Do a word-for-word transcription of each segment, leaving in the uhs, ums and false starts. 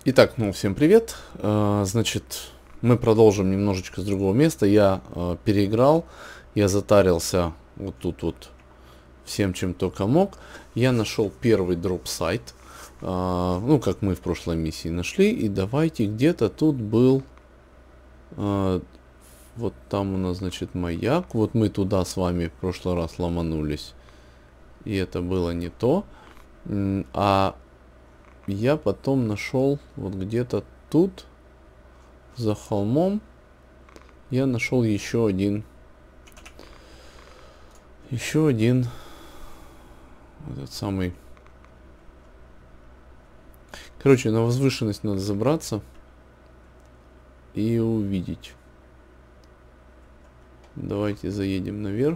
Итак, ну всем привет. Э, Значит, мы продолжим немножечко с другого места. Я э, переиграл, я затарился вот тут вот всем, чем только мог. Я нашел первый дроп-сайт, э, ну как мы в прошлой миссии нашли. И давайте где-то тут был, э, вот там у нас, значит, маяк. Вот мы туда с вами в прошлый раз ломанулись, и это было не то. М, А я потом нашел вот где-то тут, за холмом, я нашел еще один, еще один, этот самый. Короче, на возвышенность надо забраться и увидеть. Давайте заедем наверх.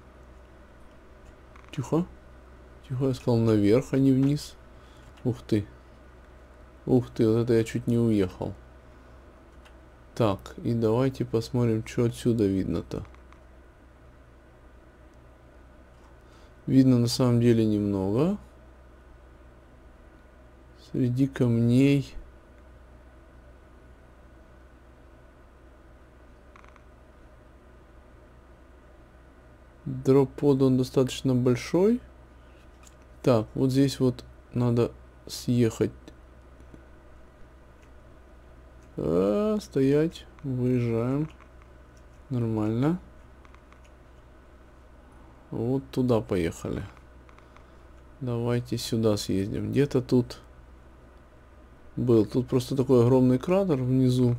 Тихо. Тихо, я сказал наверх, а не вниз. Ух ты. Ух ты, вот это я чуть не уехал. Так, и давайте посмотрим, что отсюда видно-то. Видно на самом деле немного. Среди камней. Дроп-под, он достаточно большой. Так, вот здесь вот надо съехать. А, стоять. Выезжаем. Нормально. Вот туда поехали. Давайте сюда съездим. Где-то тут был. Тут просто такой огромный кратер внизу.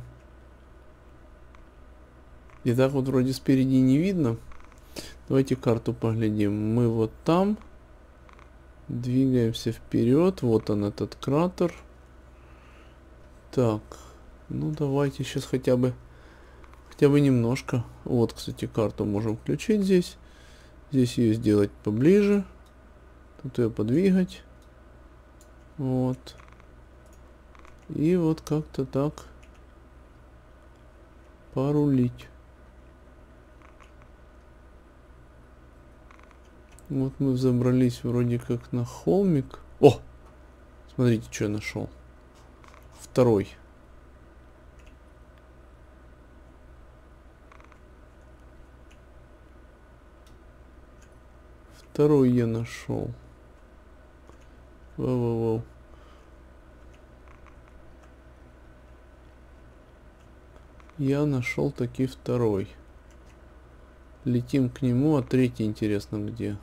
И так вот вроде спереди не видно. Давайте карту поглядим. Мы вот там. Двигаемся вперед. Вот он, этот кратер. Так. Ну давайте сейчас хотя бы хотя бы немножко. Вот, кстати, карту можем включить здесь. Здесь ее сделать поближе. Тут ее подвигать. Вот. И вот как-то так порулить. Вот мы забрались вроде как на холмик. О! Смотрите, что я нашел. Второй. Второй я нашел. Воу-воу-воу. Я нашел таки второй. Летим к нему, а третий интересно где.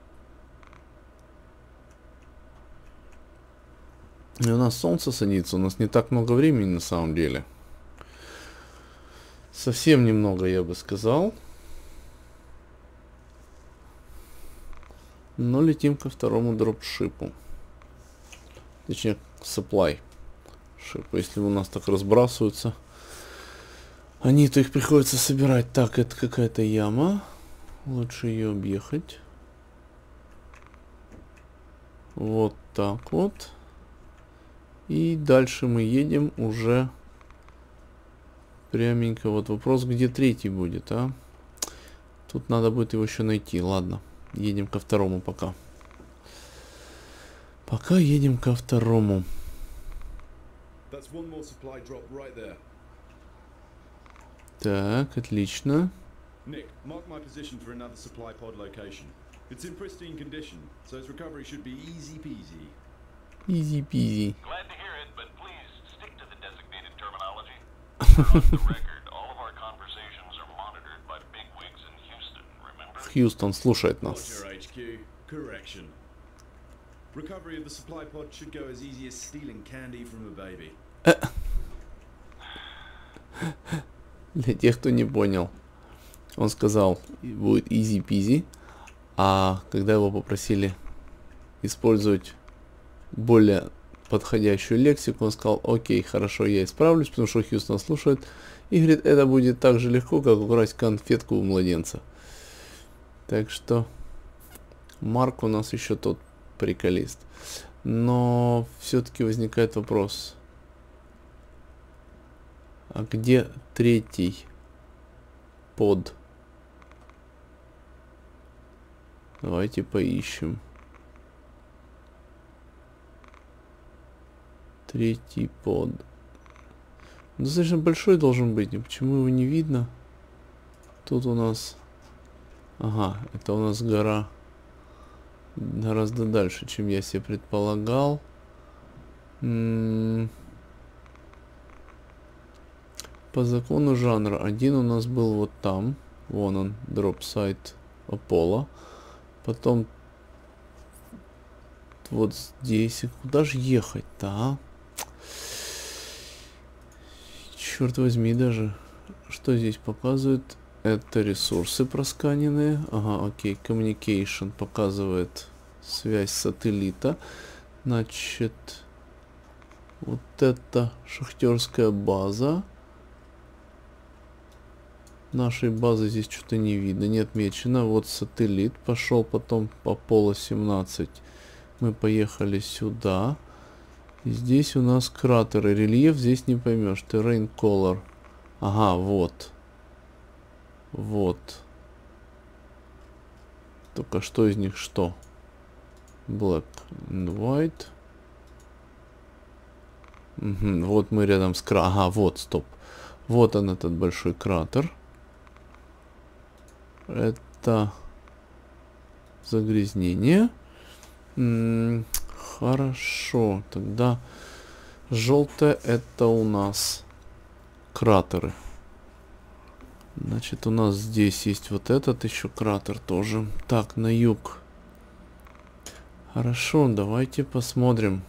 И у нас солнце садится, у нас не так много времени на самом деле. Совсем немного, я бы сказал. Но летим ко второму дропшипу. Точнее, supply шипу. Если у нас так разбрасываются они, то их приходится собирать. Так, это какая-то яма. Лучше ее объехать. Вот так вот. И дальше мы едем уже пряменько. Вот вопрос, где третий будет, а? Тут надо будет его еще найти. Ладно, едем ко второму пока. Пока едем ко второму. Так, отлично. Nick, mark my position for another supply pod location. It's in pristine condition, so its recovery should be easy peasy. Easy peasy. Glad to hear it, but please stick to the designated terminology. For the record, all of our conversations are monitored by bigwigs in Houston, remember? Хьюстон слушает нас. Roger, H Q. Correction. Recovery of the supply pod should go as easy as stealing candy from a baby. Для тех, кто не понял, он сказал, будет easy peasy, а когда его попросили использовать более подходящую лексику, он сказал, окей, хорошо, я исправлюсь, потому что Хьюстон слушает, и говорит, это будет так же легко, как украсть конфетку у младенца. Так что Марк у нас еще тот приколист. Но все-таки возникает вопрос, а где третий под? Давайте поищем. Третий под. Достаточно большой должен быть. Почему его не видно? Тут у нас... Ага, это у нас гора гораздо дальше, чем я себе предполагал. М-м- По закону жанра один у нас был вот там. Вон он, дроп сайт Apollo. Потом вот здесь. Куда же ехать-то, а? Черт возьми даже. Что здесь показывает? Это ресурсы просканенные. Ага, окей. Communication показывает связь сателлита. Значит, вот это шахтерская база. Нашей базы здесь что-то не видно, не отмечено. Вот сателлит пошел, потом по Apollo семнадцать. Мы поехали сюда. И здесь у нас кратеры. Рельеф здесь не поймешь. Terrain color. Ага, вот. Вот. Только что из них что? Black and white. Угу, вот мы рядом с кратером. Ага, вот, стоп. Вот он, этот большой кратер. Это загрязнение. М-м, хорошо. Тогда желтое это у нас кратеры. Значит, у нас здесь есть вот этот еще кратер тоже. Так, на юг. Хорошо, давайте посмотрим,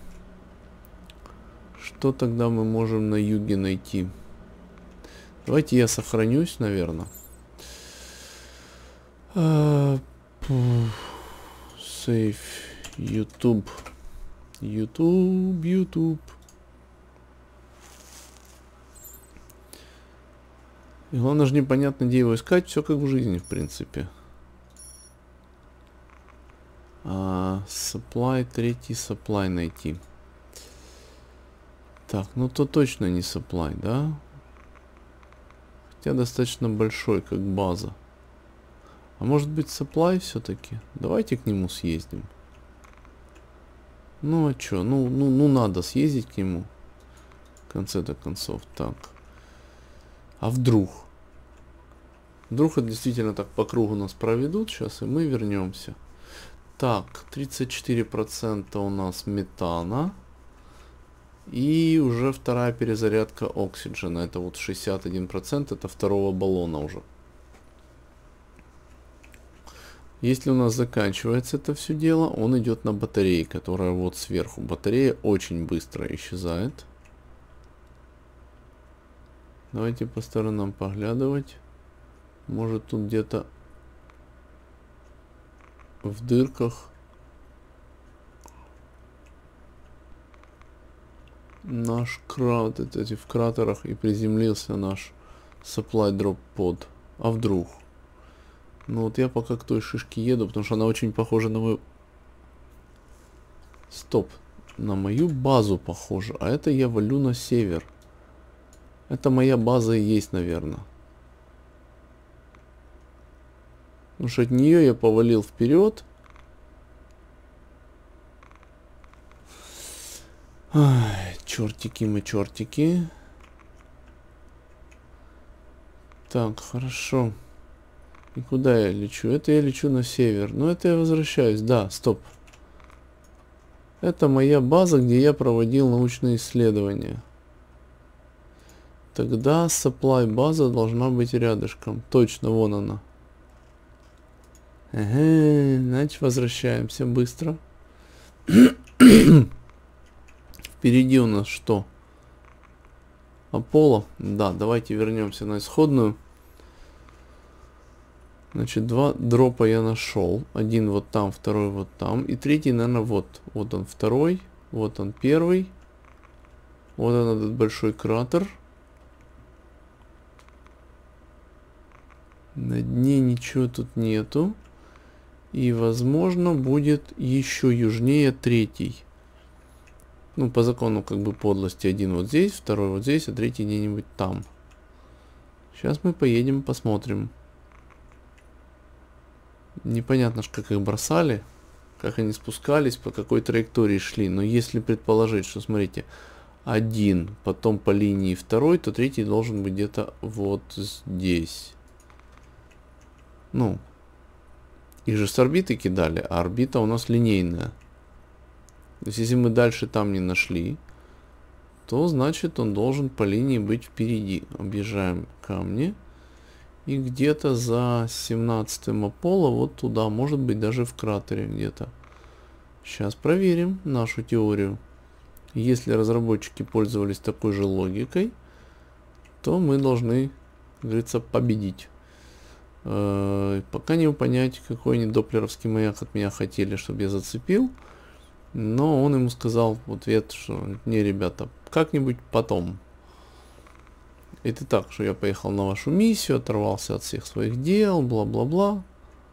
что тогда мы можем на юге найти. Давайте я сохранюсь, наверное. Uh, save YouTube. YouTube, YouTube. И главное же непонятно, где его искать. Все как в жизни, в принципе. Uh, supply, третий supply найти. Так, ну то точно не supply, да? Хотя достаточно большой, как база. А может быть supply все-таки? Давайте к нему съездим. Ну а чё? Ну, ну, ну надо съездить к нему. В конце-то концов. Так. А вдруг? Вдруг это действительно так по кругу нас проведут сейчас, и мы вернемся. Так, тридцать четыре процента у нас метана. И уже вторая перезарядка оксиджена. Это вот шестьдесят один процент, это второго баллона уже. Если у нас заканчивается это все дело, он идет на батареи, которая вот сверху. Батарея очень быстро исчезает. Давайте по сторонам поглядывать. Может тут где-то в дырках наш кратер, эти в кратерах и приземлился наш supply drop pod. А вдруг? Ну вот я пока к той шишке еду, потому что она очень похожа на мою... Стоп. На мою базу похожа. А это я валю на север. Это моя база и есть, наверное. Потому что от нее я повалил вперед. Ай, чертики мы, чертики. Так, хорошо. И куда я лечу? Это я лечу на север. Но это я возвращаюсь. Да, стоп. Это моя база, где я проводил научные исследования. Тогда supply база должна быть рядышком. Точно, вон она. Ага, значит возвращаемся быстро. Впереди у нас что? Apollo? Да, давайте вернемся на исходную. Значит, два дропа я нашел. Один вот там, второй вот там. И третий, наверное, вот. Вот он второй. Вот он первый. Вот он, этот большой кратер. На дне ничего тут нету. И, возможно, будет еще южнее третий. Ну, по закону, как бы, подлости. Один вот здесь, второй вот здесь, а третий где-нибудь там. Сейчас мы поедем, посмотрим. Непонятно, как их бросали, как они спускались, по какой траектории шли. Но если предположить, что, смотрите, один, потом по линии второй, то третий должен быть где-то вот здесь. Ну, их же с орбиты кидали, а орбита у нас линейная. То есть, если мы дальше там не нашли, то значит он должен по линии быть впереди. Объезжаем камни. И где-то за семнадцатым Аполло, вот туда, может быть даже в кратере где-то. Сейчас проверим нашу теорию. Если разработчики пользовались такой же логикой, то мы должны, как говорится, победить. Э-э- пока не понять, какой они доплеровский маяк от меня хотели, чтобы я зацепил. Но он ему сказал в ответ, что не, ребята, как-нибудь потом. Это так, что я поехал на вашу миссию, оторвался от всех своих дел, бла-бла-бла.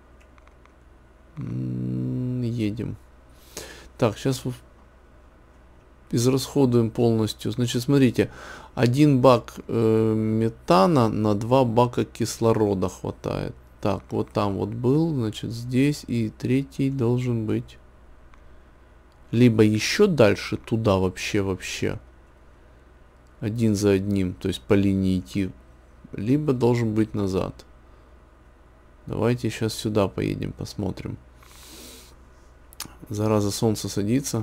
Едем. Так, сейчас израсходуем полностью. Значит, смотрите, один бак э, метана на два бака кислорода хватает. Так, вот там вот был, значит, здесь, и третий должен быть либо еще дальше туда вообще-вообще. Один за одним, то есть по линии идти, либо должен быть назад. Давайте сейчас сюда поедем, посмотрим. Зараза, солнце садится.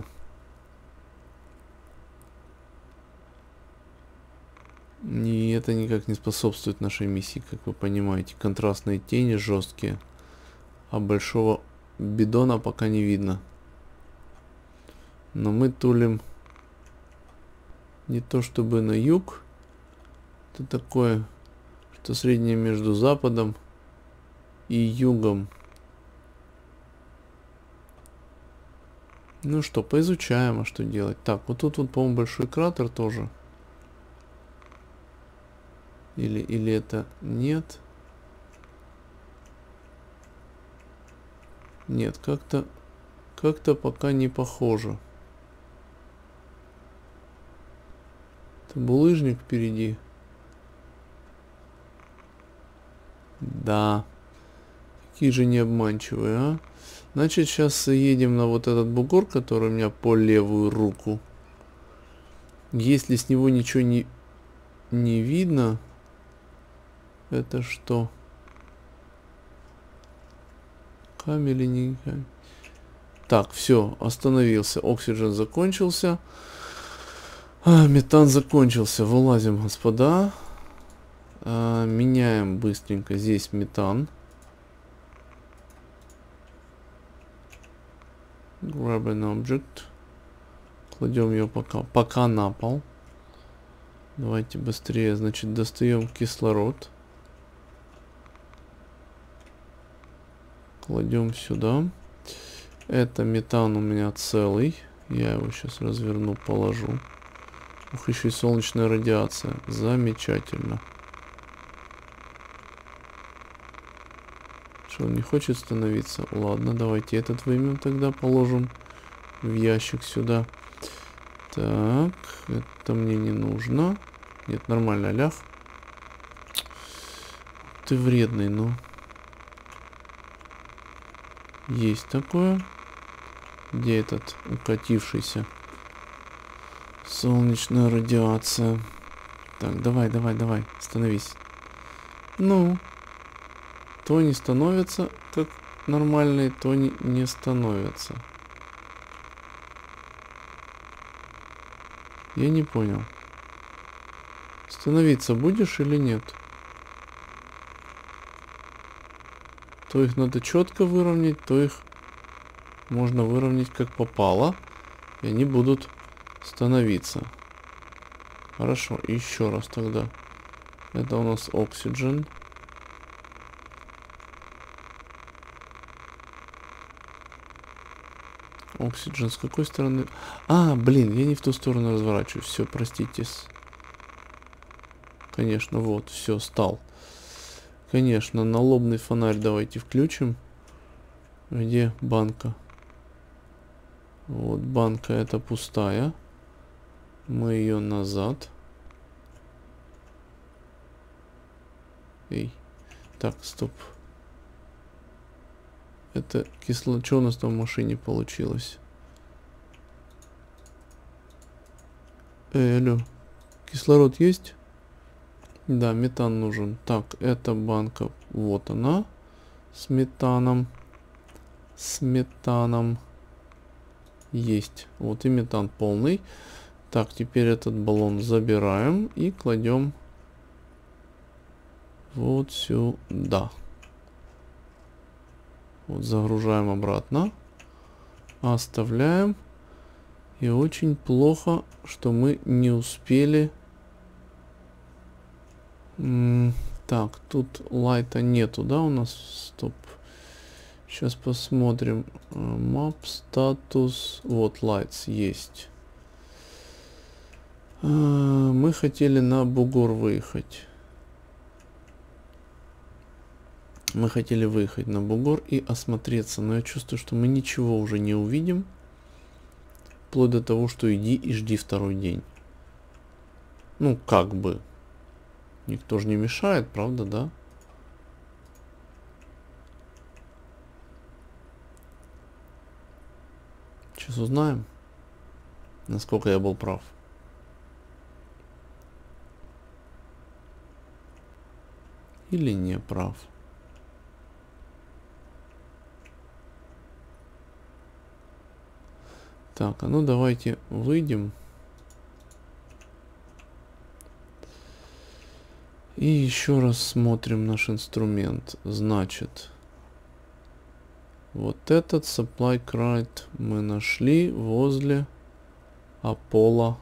И это никак не способствует нашей миссии, как вы понимаете. Контрастные тени жесткие. А большого бидона пока не видно. Но мы тулим не то чтобы на юг. Это такое, что среднее между западом и югом. Ну что, поизучаем, а что делать. Так, вот тут вот, по-моему, большой кратер тоже. Или, или это нет? Нет, как-то как-то пока не похоже. Это булыжник впереди. Да. Какие же необманчивые, а? Значит, сейчас едем на вот этот бугор, который у меня по левую руку. Если с него ничего не, не видно, это что? Камень или не камень? Так, все, остановился. Оксиген закончился. А, метан закончился. Вылазим, господа. А, меняем быстренько здесь метан. Grab an object. Кладем ее пока, пока на пол. Давайте быстрее. Значит, достаем кислород. Кладем сюда. Это метан у меня целый. Я его сейчас разверну, положу. Ух, еще и солнечная радиация. Замечательно. Что, он не хочет становиться? Ладно, давайте этот вымем тогда, положим в ящик сюда. Так, это мне не нужно. Нет, нормально, лях. Ты вредный, ну. Есть такое. Где этот укатившийся? Солнечная радиация. Так, давай, давай, давай, становись. Ну. То не становится как нормальные, то не, не становится. Я не понял. Становиться будешь или нет? То их надо четко выровнять, то их можно выровнять как попало. И они будут становиться. Хорошо, еще раз тогда. Это у нас Oxygen. Oxygen с какой стороны? А, блин, я не в ту сторону разворачиваюсь. Все, простите. Конечно, вот, все, стал. Конечно, налобный фонарь давайте включим. Где банка? Вот, банка это пустая. Мы ее назад. Эй. Так, стоп. Это кисло... Что у нас там в машине получилось? Эй, алло. Кислород есть? Да, метан нужен. Так, эта банка. Вот она. С метаном. С метаном. Есть. Вот и метан полный. Так, теперь этот баллон забираем и кладем вот сюда. Вот загружаем обратно. Оставляем. И очень плохо, что мы не успели. М, так, тут лайта нету, да, у нас? Стоп. Сейчас посмотрим. Map статус. Вот, lights есть. А, мы хотели на бугор выехать. Мы хотели выехать на бугор и осмотреться, но я чувствую, что мы ничего уже не увидим. Вплоть до того, что иди и жди второй день. Ну, как бы. Никто же не мешает, правда, да? Сейчас узнаем, насколько я был прав. Или не прав. Так, а ну давайте выйдем. И еще раз смотрим наш инструмент. Значит, вот этот supply crate мы нашли возле Apollo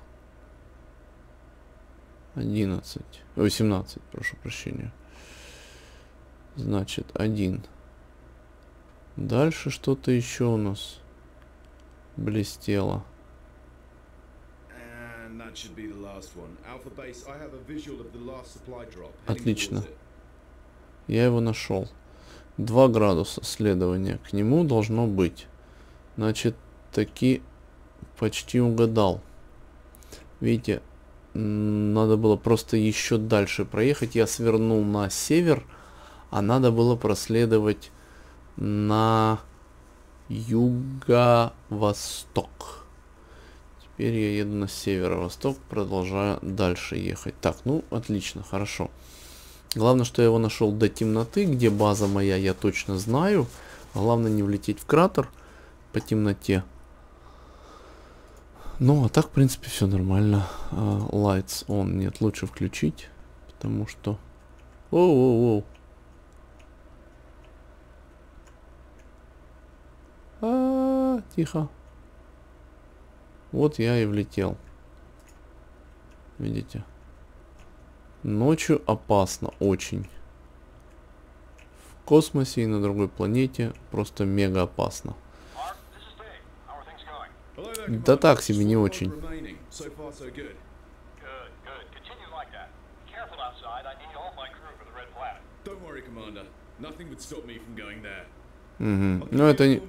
одиннадцать. Ой, семнадцать, прошу прощения. Значит, один. Дальше что-то еще у нас блестело. Отлично. Я его нашел. два градуса следования к нему должно быть. Значит, таки почти угадал. Видите, надо было просто еще дальше проехать. Я свернул на север, а надо было проследовать на юго-восток. Теперь я еду на северо-восток, продолжаю дальше ехать. Так, ну, отлично, хорошо. Главное, что я его нашел до темноты, где база моя, я точно знаю. Главное не влететь в кратер по темноте. Ну, а так, в принципе, все нормально. Uh, lights on. Нет, лучше включить, потому что... Оу-оу-оу. А, тихо. Вот я и влетел. Видите? Ночью опасно очень. В космосе и на другой планете просто мега опасно. Да так себе, не очень. Угу. Ну это не...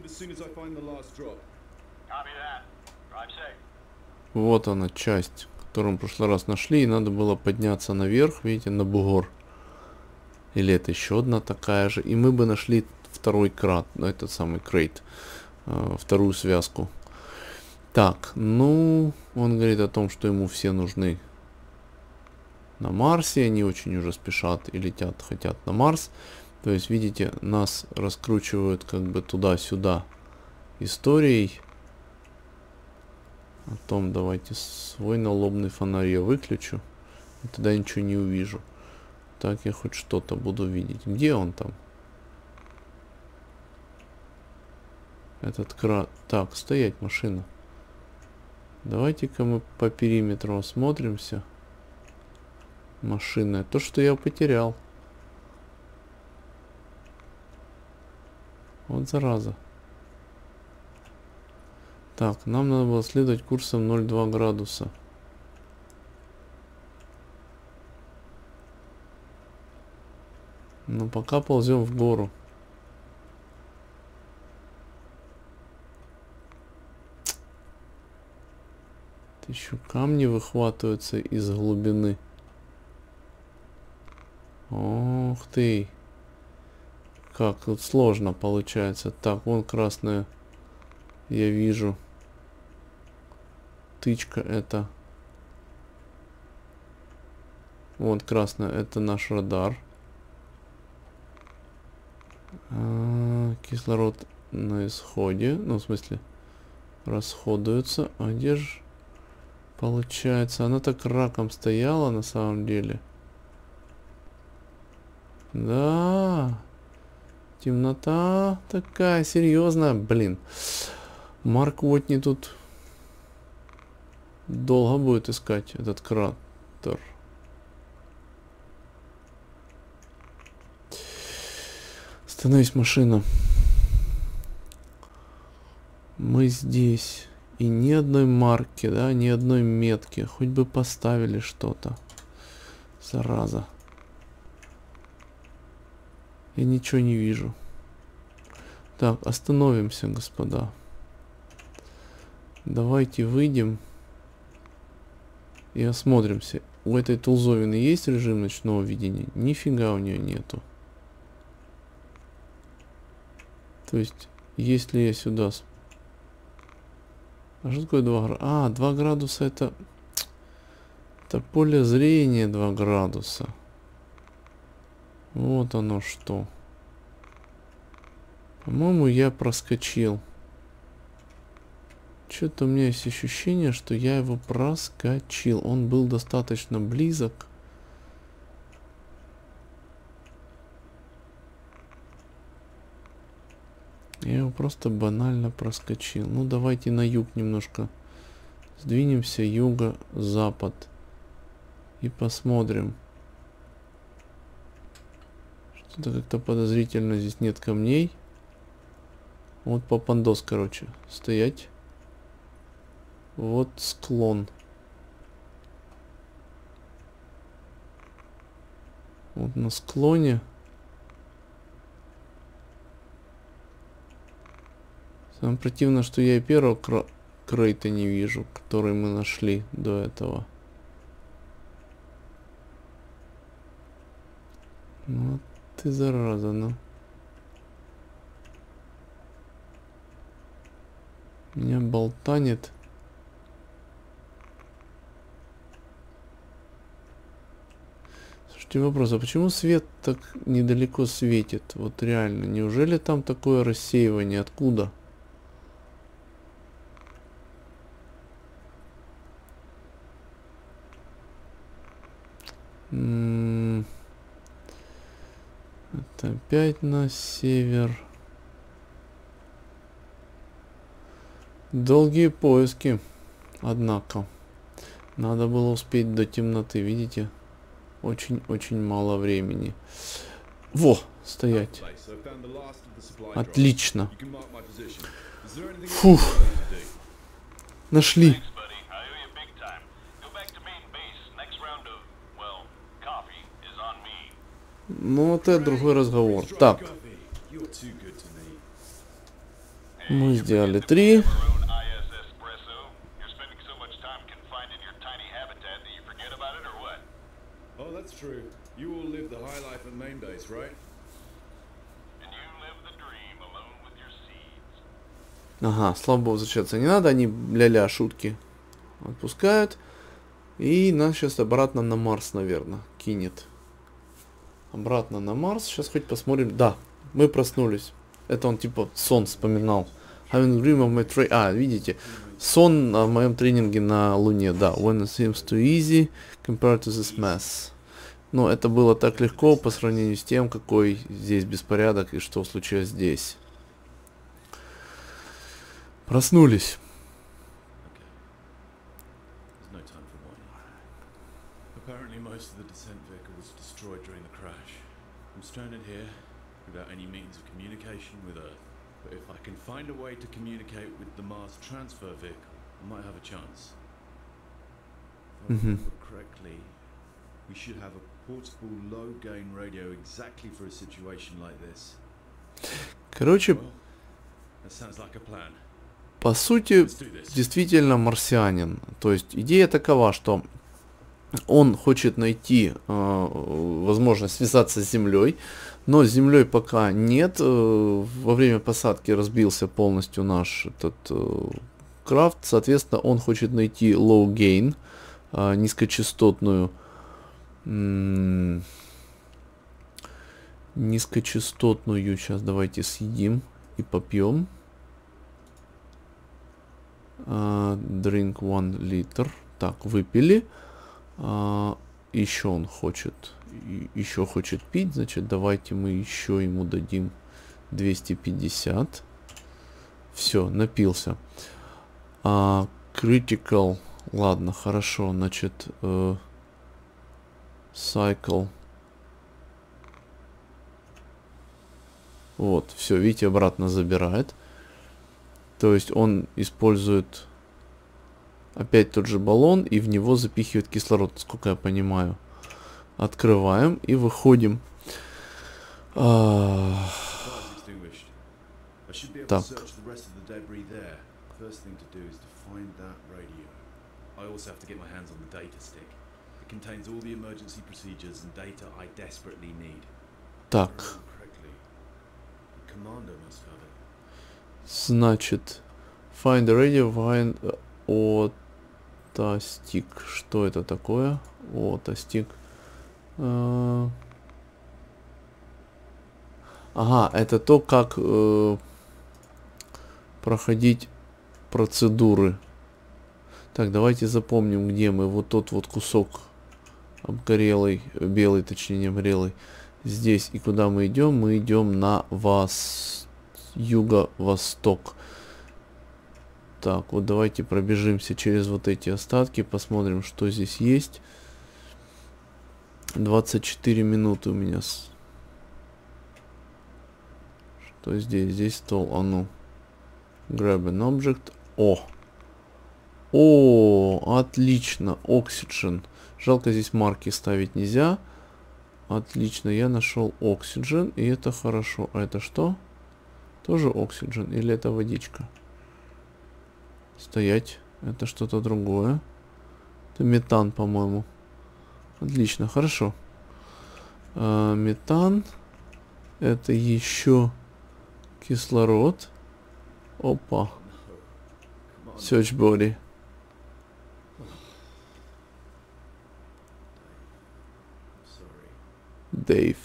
Вот она, часть, которую мы в прошлый раз нашли, и надо было подняться наверх, видите, на бугор. Или это еще одна такая же, и мы бы нашли второй крат, ну, этот самый крейт, э, вторую связку. Так, ну, он говорит о том, что ему все нужны на Марсе, они очень уже спешат и летят, хотят на Марс. То есть, видите, нас раскручивают как бы туда-сюда историей. О том, давайте свой налобный фонарь я выключу. И тогда ничего не увижу. Так я хоть что-то буду видеть. Где он там? Этот крат. Так, стоять, машина. Давайте-ка мы по периметру осмотримся. Машина. То, что я потерял. Вот зараза. Так, нам надо было следовать курсом ноль два градуса. Но пока ползем в гору. Еще камни выхватываются из глубины. Ох ты. Как тут сложно получается. Так, вон красная. Я вижу. Тычка это. Вот красное, это наш радар. А, кислород на исходе. Ну, в смысле, расходуется. А где же получается? Она так раком стояла на самом деле. Да. Темнота такая серьезная. Блин. Марк Уотни тут долго будет искать этот кратер. Остановись, машина. Мы здесь. И ни одной марки, да, ни одной метки. Хоть бы поставили что-то. Зараза. Я ничего не вижу. Так, остановимся, господа. Давайте выйдем. И осмотримся. У этой тулзовины есть режим ночного видения? Нифига у нее нету. То есть, если я сюда... А что такое два градуса? А, два градуса это... Это поле зрения два градуса. Вот оно что. По-моему, я проскочил. Что-то у меня есть ощущение, что я его проскочил. Он был достаточно близок. Я его просто банально проскочил. Ну, давайте на юг немножко сдвинемся. Юго-запад. И посмотрим. Что-то как-то подозрительно. Здесь нет камней. Вот попандос, короче. Стоять. Вот склон. Вот на склоне. Самое противное, что я и первого кра крейта не вижу, который мы нашли до этого. Вот ты зараза, ну. Меня болтанет. Слушайте, вопрос, а почему свет так недалеко светит? Вот реально, неужели там такое рассеивание? Откуда? М-м- Это опять на север. Долгие поиски. Однако. Надо было успеть до темноты, видите? Очень-очень мало времени. Во! Стоять. Отлично. Фух. Нашли. Ну, вот это другой разговор. Так. Мы сделали три. Ага, слава богу, возвращаться не надо. Они ля-ля шутки отпускают. И нас сейчас обратно на Марс, наверное, кинет. Обратно на Марс. Сейчас хоть посмотрим. Да, мы проснулись. Это он типа сон вспоминал. Having dream of my tra- А, видите? Сон о моем тренинге на Луне. Да. When it seems too easy compared to this mess. Но это было так легко по сравнению с тем, какой здесь беспорядок и что случилось здесь. Проснулись. Apparently most of the descent vehicle was destroyed during the crash. I'm stranded here without any means of communication with Earth. But if I can find a way to communicate with the Mars transfer vehicle, I might have a chance. If I remember correctly, we should have a portable low-gain radio exactly for a situation like this. Короче, Well, that sounds like a plan. по сути, действительно марсианин. То есть идея такова, что он хочет найти э, возможность связаться с Землей, но с Землей пока нет. Э, во время посадки разбился полностью наш этот э, крафт. Соответственно, он хочет найти low gain, э, низкочастотную М-м- низкочастотную сейчас давайте съедим и попьем. Uh, drink one liter. Так, выпили. Uh, еще он хочет. Еще хочет пить. Значит, давайте мы еще ему дадим двести пятьдесят. Все, напился. Uh, critical. Ладно, хорошо. Значит, uh, cycle. Вот, все, видите, обратно забирает. То есть он использует опять тот же баллон и в него запихивает кислород, насколько я понимаю. Открываем и выходим. А... Так. Так. Значит, find the radio, find autostick. Что это такое? Autostick. Uh... Ага, это то, как э, проходить процедуры. Так, давайте запомним, где мы. Вот тот вот кусок обгорелый, белый, точнее, не обгорелый. Здесь. И куда мы идем? Мы идем на вас... юго-восток. Так, вот давайте пробежимся через вот эти остатки, посмотрим, что здесь есть. двадцать четыре минуты у меня. Что здесь? Здесь стол. А ну. Grab an object. О! О, отлично. Oxygen. Жалко, здесь марки ставить нельзя. Отлично, я нашел Oxygen, и это хорошо. А это что? Тоже Oxygen или это водичка? Стоять. Это что-то другое. Это метан, по-моему. Отлично, хорошо. А, метан. Это еще кислород. Опа. Search body. Дэйв.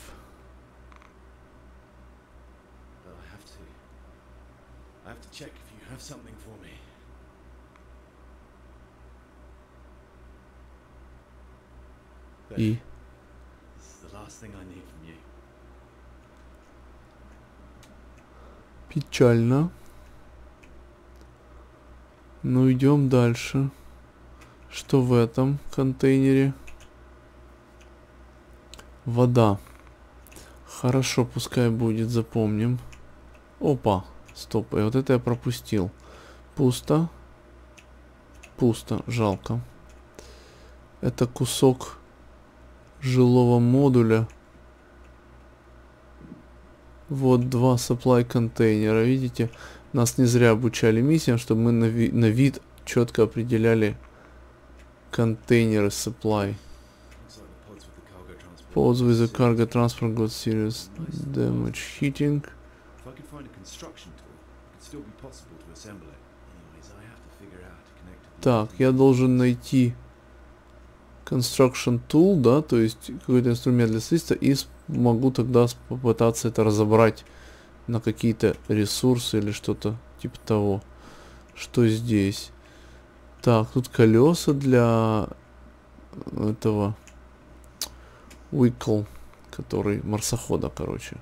И печально. Ну, идем дальше. Что в этом контейнере? Вода. Хорошо, пускай будет, запомним. Опа, стоп, и вот это я пропустил. Пусто. Пусто, жалко. Это кусок жилого модуля. Вот два supply контейнера, видите? Нас не зря обучали миссиям, чтобы мы на, ви на вид четко определяли контейнеры supply. Pods with the cargo transport got serious damage heating. Так, я должен найти construction tool, да, то есть какой-то инструмент для строительства, и могу тогда попытаться это разобрать на какие-то ресурсы или что-то типа того. Что здесь? Так, тут колеса для этого Уикл, который марсохода, короче.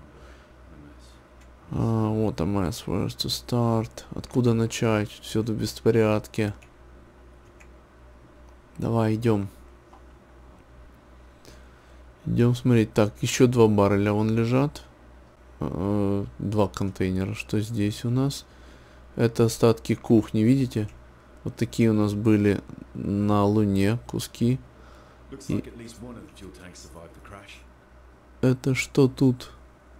А, вот эм эс, where to start. Откуда начать? Все тут в беспорядке. Давай, идем. Идем смотреть. Так, еще два барреля вон лежат. Э, два контейнера. Что здесь у нас? Это остатки кухни, видите? Вот такие у нас были на Луне куски. И... Это что тут?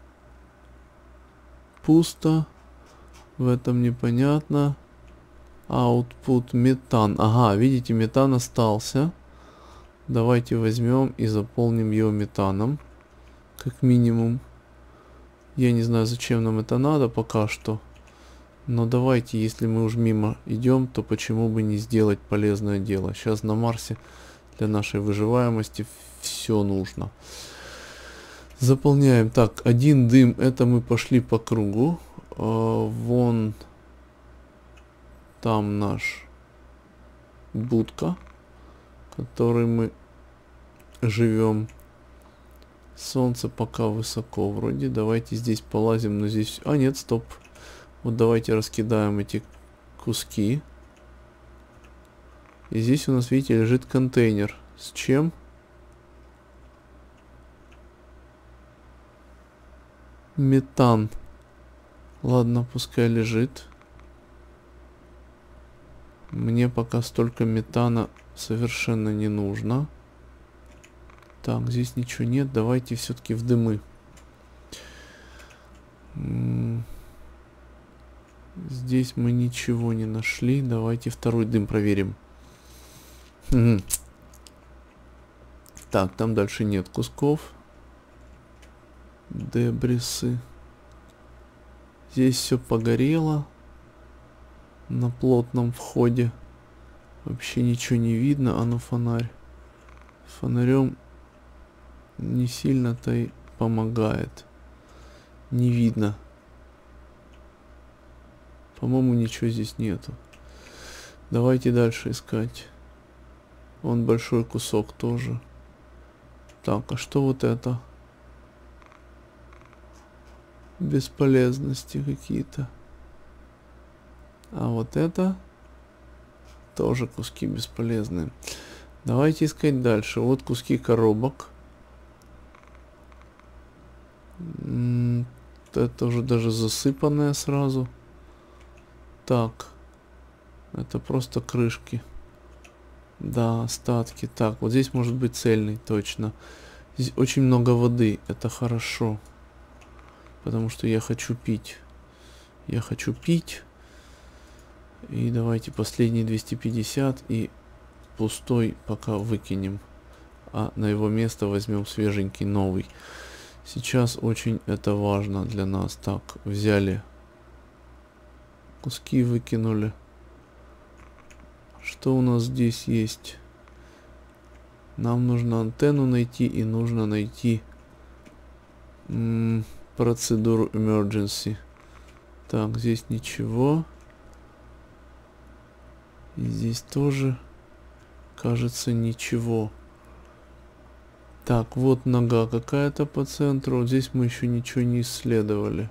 Пусто. В этом непонятно. Output метан. Ага, видите, метан остался. Давайте возьмем и заполним его метаном. Как минимум. Я не знаю, зачем нам это надо пока что. Но давайте, если мы уж мимо идем, то почему бы не сделать полезное дело. Сейчас на Марсе Для нашей выживаемости все нужно. Заполняем. Так, один дым. Это мы пошли по кругу. А, вон там наш будка, в которой мы живем. Солнце пока высоко вроде. Давайте здесь полазим, но здесь... А, нет, стоп. Вот давайте раскидаем эти куски. И здесь у нас, видите, лежит контейнер. С чем? Метан. Ладно, пускай лежит. Мне пока столько метана совершенно не нужно. Так, здесь ничего нет. Давайте все-таки в дымы. Здесь мы ничего не нашли. Давайте второй дым проверим. Угу. Так, там дальше нет кусков. Дебрисы. Здесь все погорело. На плотном входе. Вообще ничего не видно. А ну фонарь. Фонарем не сильно-то и помогает. Не видно. По-моему, ничего здесь нету. Давайте дальше искать. Вон большой кусок тоже. Так, а что вот это? Бесполезности какие-то. А вот это тоже куски бесполезные. Давайте искать дальше. Вот куски коробок. Это уже даже засыпанное сразу. Так. Это просто крышки. Да, остатки. Так, вот здесь может быть цельный, точно. Здесь очень много воды. Это хорошо. Потому что я хочу пить. Я хочу пить. И давайте последние двести пятьдесят и пустой пока выкинем. А на его место возьмем свеженький новый. Сейчас очень это важно для нас. Так, взяли. Куски выкинули. Что у нас здесь есть? Нам нужно антенну найти и нужно найти м, процедуру emergency. Так, здесь ничего. И здесь тоже, кажется, ничего. Так, вот нога какая-то по центру. Вот здесь мы еще ничего не исследовали.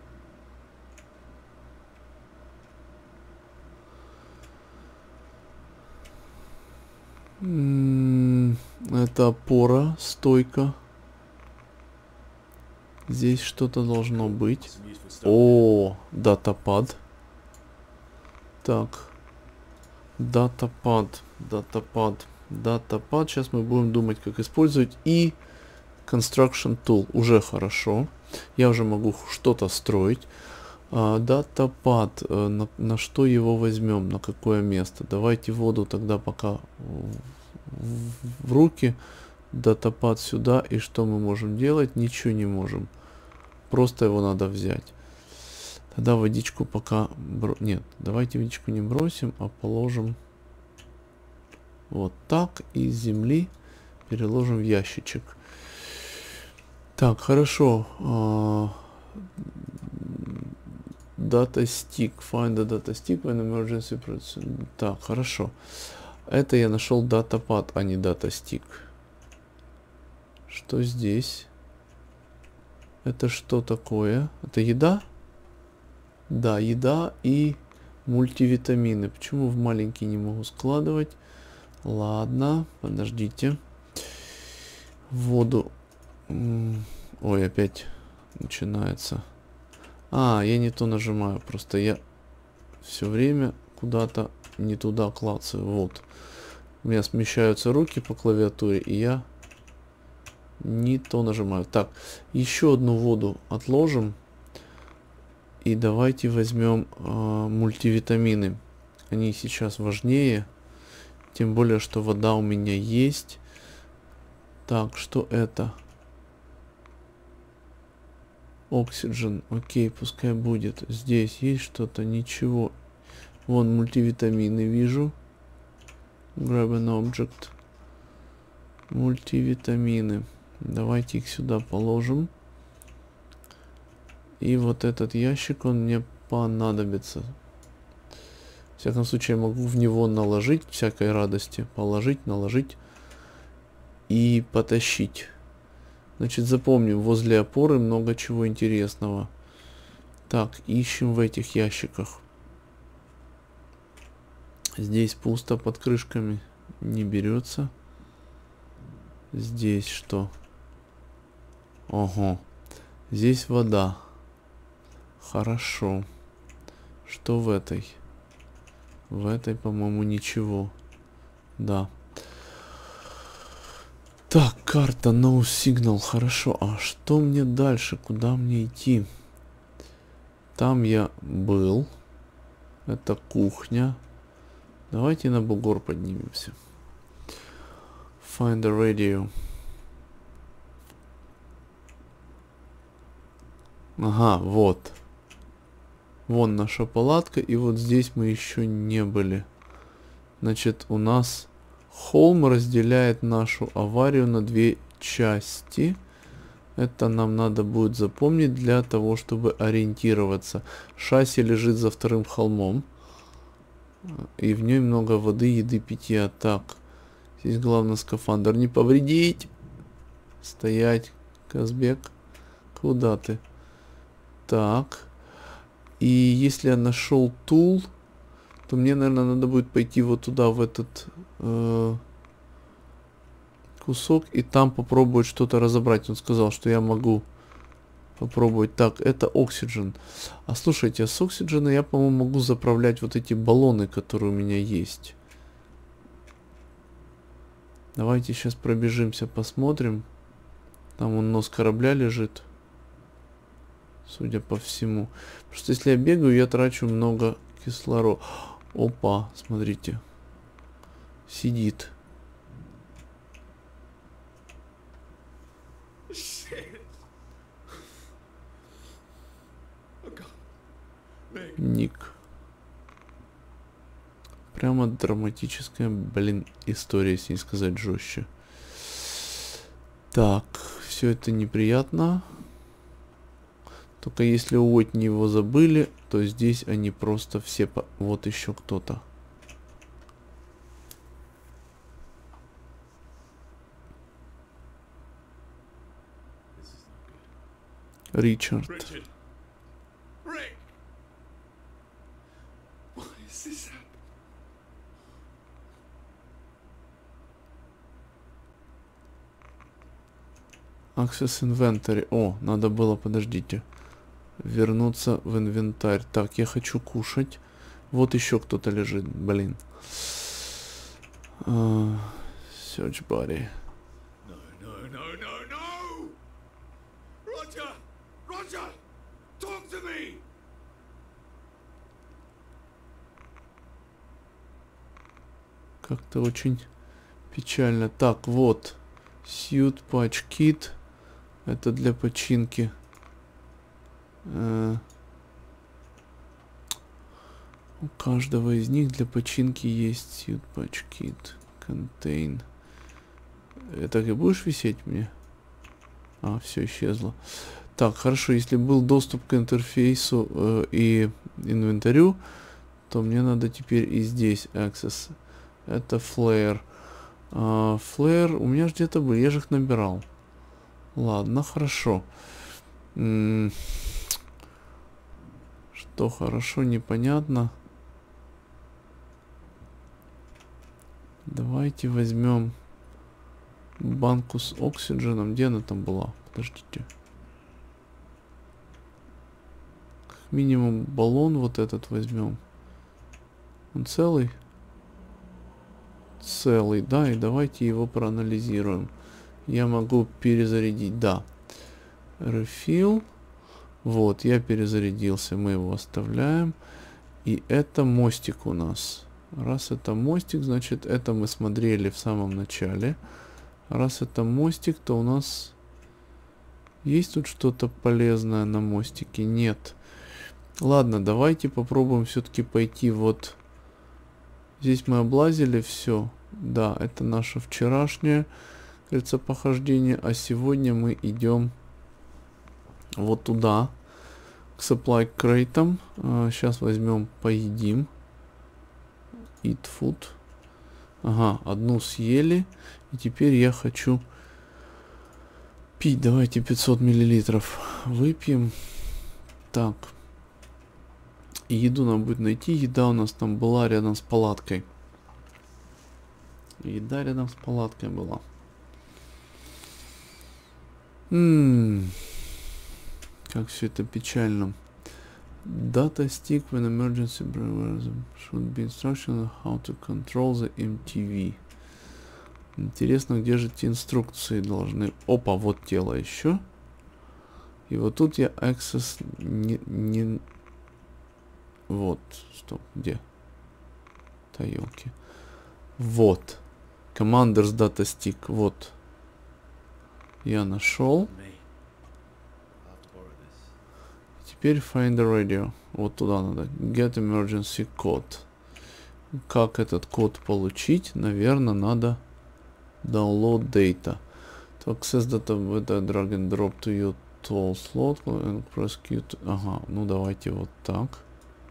Это опора, стойка. Здесь что-то должно быть. О, датапад. Так. Датапад. Датапад. Датапад. Сейчас мы будем думать, как использовать. И Construction Tool. Уже хорошо. Я уже могу что-то строить. Датапад. А, на, на что его возьмем? На какое место? Давайте воду тогда пока в, в, в руки. Датапад сюда. И что мы можем делать? Ничего не можем. Просто его надо взять. Тогда водичку пока... Бро... Нет, давайте водичку не бросим, а положим вот так. И с земли переложим в ящичек. Так, хорошо. Data stick. Find the data stick when emergency process. Так, хорошо. Это я нашел датапад, а не data stick. Что здесь? Это что такое? Это еда? Да, еда и мультивитамины. Почему в маленькие не могу складывать? Ладно, подождите. Воду. Ой, опять начинается. А, я не то нажимаю. Просто я все время куда-то не туда клацаю. Вот. У меня смещаются руки по клавиатуре, и я не то нажимаю. Так, еще одну воду отложим. И давайте возьмем э, мультивитамины. Они сейчас важнее. Тем более, что вода у меня есть. Так, что это? Oxygen. Окей, пускай будет. Здесь есть что-то? Ничего. Вон мультивитамины вижу. Grab an object. Мультивитамины. Давайте их сюда положим. И вот этот ящик, он мне понадобится. В всяком случае, я могу в него наложить всякой радости. Положить, наложить и потащить. Значит, запомним, возле опоры много чего интересного. Так, ищем в этих ящиках. Здесь пусто под крышками. Не берется. Здесь что? Ого. Здесь вода. Хорошо. Что в этой? В этой, по-моему, ничего. Да. Так, карта No Signal. Хорошо. А что мне дальше? Куда мне идти? Там я был. Это кухня. Давайте на бугор поднимемся. Find the radio. Ага, вот. Вон наша палатка, и вот здесь мы еще не были. Значит, у нас холм разделяет нашу аварию на две части. Это нам надо будет запомнить для того, чтобы ориентироваться. Шасси лежит за вторым холмом. И в ней много воды, еды, питья. Так, здесь главное скафандр не повредить. Стоять, Казбек. Куда ты? Так. И если я нашел тул, то мне, наверное, надо будет пойти вот туда, в этот э, кусок, и там попробовать что-то разобрать. Он сказал, что я могу попробовать. Так, это Oxygen. А слушайте, с Oxygen я, по-моему, могу заправлять вот эти баллоны, которые у меня есть. Давайте сейчас пробежимся, посмотрим. Там вон нос корабля лежит. Судя по всему. Потому что если я бегаю, я трачу много кислорода. Опа, смотрите. Сидит. Ник. Прямо драматическая, блин, история, если не сказать жестче. Так, все это неприятно. Только если у Уотни его забыли, то здесь они просто все... По... Вот еще кто-то. Ричард. Access Inventory. О, надо было, подождите. Вернуться в инвентарь. Так, я хочу кушать. Вот еще кто-то лежит, блин. Uh, search body. No, no, no, no, no! Roger! Roger! Talk to me! Как-то очень печально. Так, вот. Suit Patch Kit. Это для починки. Uh, у каждого из них для починки есть Suit Patch Kit. Contain. Так и будешь висеть мне? А, все исчезло. Так, хорошо. Если был доступ к интерфейсу э, и инвентарю, то мне надо теперь и здесь access. Это Flare. А, Flare у меня же где-то был. Я же их набирал. Ладно, хорошо. М-м- что хорошо, непонятно. Давайте возьмем банку с оксидженом. Где она там была? Подождите. Как минимум баллон вот этот возьмем. Он целый? Целый, да. И давайте его проанализируем. Я могу перезарядить, да. Refill. Вот, я перезарядился. Мы его оставляем. И это мостик у нас. Раз это мостик, значит, это мы смотрели в самом начале. Раз это мостик, то у нас есть тут что-то полезное на мостике? Нет. Ладно, давайте попробуем все-таки пойти вот... Здесь мы облазили все. Да, это наша вчерашняя. кольцепохождение. А сегодня мы идем вот туда, к supply крейтам. А, сейчас возьмем, поедим. Eat food. Ага, одну съели. И теперь я хочу пить. Давайте пятьсот миллилитров выпьем. Так. И еду нам будет найти. Еда у нас там была рядом с палаткой. Еда рядом с палаткой была. М-м-м. Как все это печально. Data stick when emergency should be instruction on how to control the эм ти ви. Интересно, где же эти инструкции должны... Опа, вот тело еще. И вот тут я access не... не... Вот, стоп, где? Тарелки. Вот. Commanders Data Stick, вот. Я нашел. Теперь Find the Radio. Вот туда надо. Get Emergency Code. Как этот код получить? Наверное, надо Download Data. To access data with a drag and drop to your tool slot and press Q. Ага, ну давайте вот так.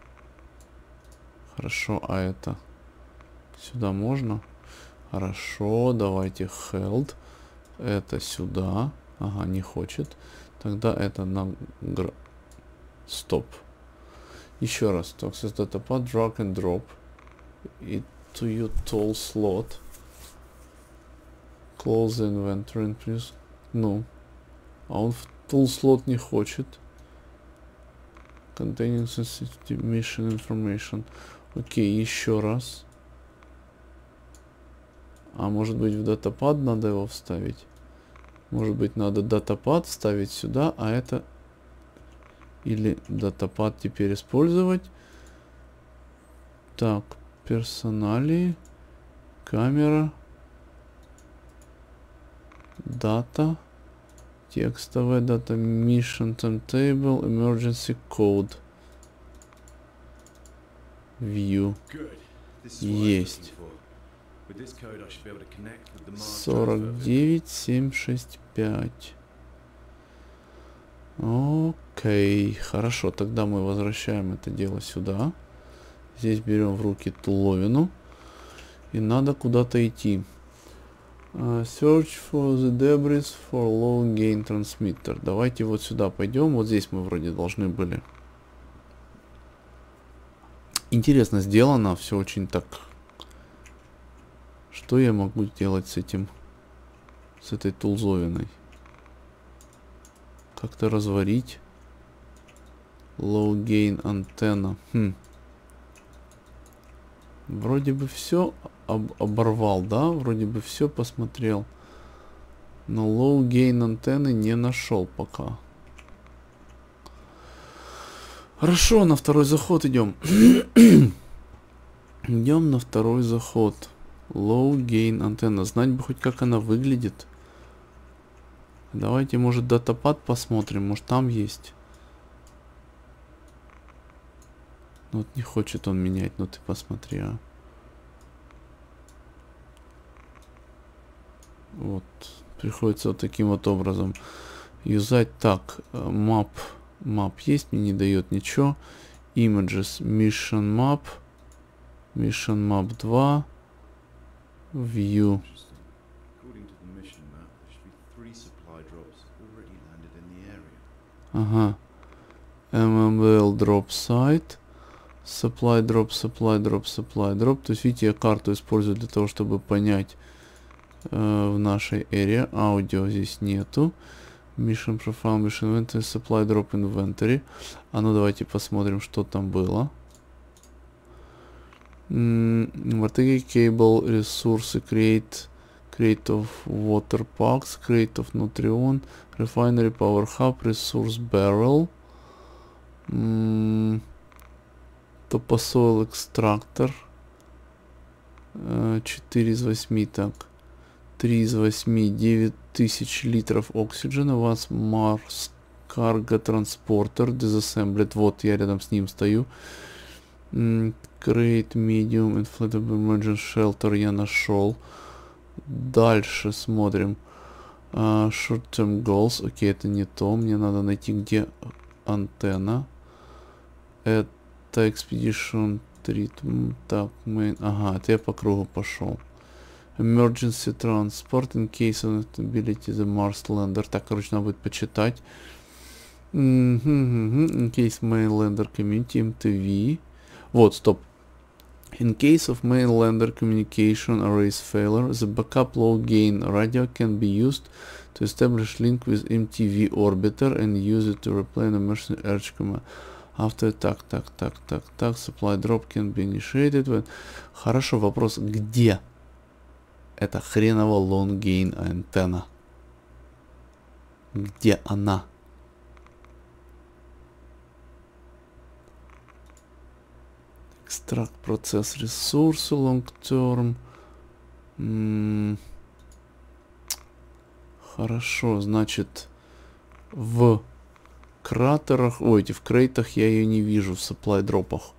Хорошо, а это сюда можно? Хорошо, давайте held. Это сюда. Ага, не хочет. Тогда это нам... Стоп. Еще раз. To access data path, drag and drop. И to your tool slot. Close the inventory and please. Ну. А он в tool slot не хочет. Containing sensitive mission information. Окей, еще раз. А может быть в датапад надо его вставить? Может быть надо датапад вставить сюда, а это... Или датапад теперь использовать. Так, персоналии. Камера. Дата. Текстовая дата. Mission timetable. Emergency code. View. Есть. сорок девять семь шесть пять. Окей, хорошо, тогда мы возвращаем это дело сюда. Здесь берем в руки туловину. И надо куда-то идти. Uh, search for the debris for low gain transmitter. Давайте вот сюда пойдем. Вот здесь мы вроде должны были. Интересно сделано. Все очень так. Что я могу сделать с этим? С этой тулзовиной? Как-то разварить. Low gain антенна. Хм. Вроде бы все об оборвал, да? Вроде бы все посмотрел. Но low gain антенны не нашел пока. Хорошо, на второй заход идем. Идем на второй заход. Low gain антенна. Знать бы хоть как она выглядит. Давайте, может, датапад посмотрим. Может, там есть. Ну, вот не хочет он менять. Ну, ты посмотри, а. Вот. Приходится вот таким вот образом юзать. Так, map. Map есть, мне не дает ничего. Images. Mission map. Mission map два. View. Ага. эм эм ви эл drop site. Supply drop, supply drop, supply drop. То есть, видите, я карту использую для того, чтобы понять э, в нашей эре. Аудио здесь нету. Mission profile, mission inventory, supply drop inventory. А ну давайте посмотрим, что там было. Vertical cable, ресурсы, create, create of water packs, create of Nutrion, refinery, power hub, resource barrel, topsoil extractor, четыре из восьми, так, три из восьми, девять тысяч литров оксиджена, вас Mars Cargo Transporter, disassembled, вот я рядом с ним стою. Create Medium Inflatable Emergency Shelter я нашел. Дальше смотрим. Uh, short-term goals. Окей, это не то. Мне надо найти, где антенна. Это Expedition Treatment. Так, main. Ага, это я по кругу пошел. Emergency Transport in case of instability the Mars Lander. Так, короче, надо будет почитать. Mm-hmm, mm-hmm. In case main lander community эм ти ви. Вот, стоп. In case of main lander communication arrays failure, the backup low gain radio can be used to establish link with эм ти ви orbiter and use it to replay an emergency urge command. After так, так, так, так, так, supply drop can be initiated when... Хорошо, вопрос, где эта хренова long gain антенна? Где она? Extract процесс ресурсы long term. М-м- Хорошо, значит, в кратерах, ой, в крейтах я ее не вижу, в supply дропах.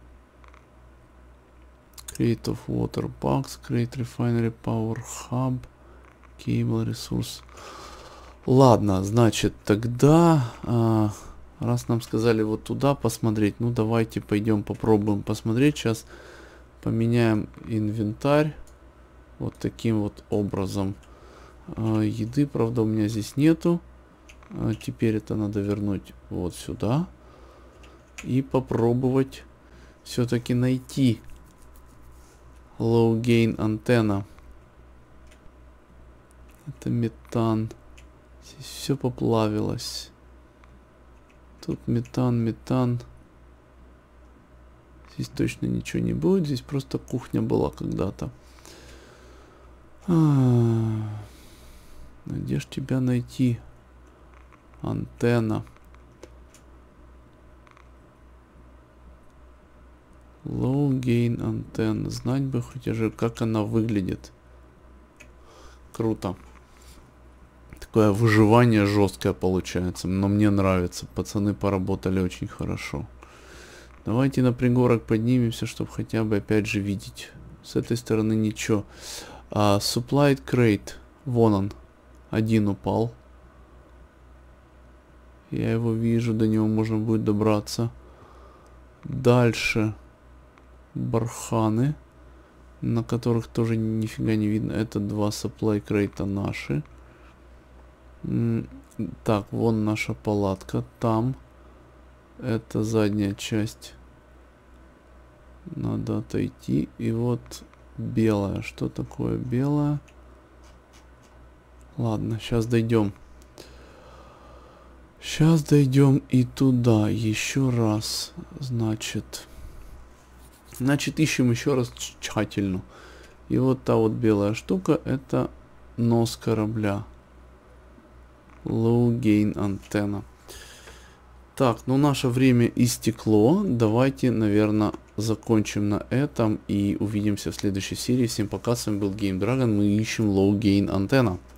Crate of water box, crate refinery power hub, cable resource. Ладно, значит, тогда, а, раз нам сказали вот туда посмотреть, ну давайте пойдем попробуем посмотреть. Сейчас поменяем инвентарь вот таким вот образом. А, еды, правда, у меня здесь нету. А теперь это надо вернуть вот сюда и попробовать все-таки найти low gain антенна. Это метан. Здесь все поплавилось. Тут метан, метан. Здесь точно ничего не будет. Здесь просто кухня была когда-то. А-а-а. Где ж тебя найти? Антенна. Low gain антенна. Знать бы хоть уже, как она выглядит. Круто. Такое выживание жесткое получается. Но мне нравится. Пацаны поработали очень хорошо. Давайте на пригорок поднимемся, чтобы хотя бы опять же видеть. С этой стороны ничего. А, supplied crate. Вон он. Один упал. Я его вижу, до него можно будет добраться. Дальше барханы, на которых тоже нифига не видно. Это два supply крейта наши. Так, вон наша палатка. Там. Это задняя часть. Надо отойти. И вот белая. Что такое белая? Ладно, сейчас дойдем. Сейчас дойдем и туда еще раз. Значит, значит ищем еще раз тщательно. И вот та вот белая штука, это нос корабля. Low gain антенна. Так, ну наше время истекло. Давайте, наверное, закончим на этом и увидимся в следующей серии. Всем пока, с вами был Game Dragon. Мы ищем Low gain антенна.